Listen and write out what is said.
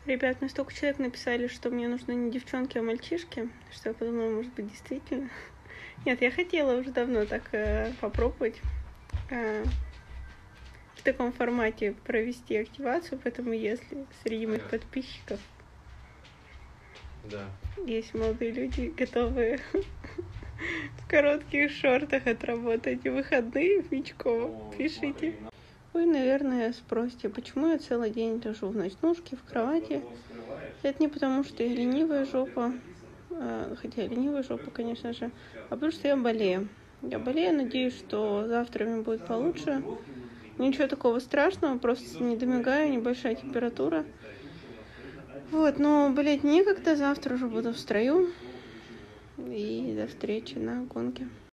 Ребят, мне столько человек написали, что мне нужны не девчонки, а мальчишки, что я подумала, может быть, действительно. Нет, я хотела уже давно так попробовать в таком формате провести активацию, поэтому если среди моих подписчиков есть молодые люди, готовые в коротких шортах отработать выходные в Мечково, пишите. Вы, наверное, спросите, почему я целый день лежу в ночнушке, в кровати. Это не потому, что я ленивая жопа, хотя ленивая жопа, конечно же, а потому что я болею. Я болею, надеюсь, что завтра мне будет получше. Ничего такого страшного, просто недомигаю, небольшая температура. Вот, но болеть некогда, завтра уже буду в строю. И до встречи на гонке.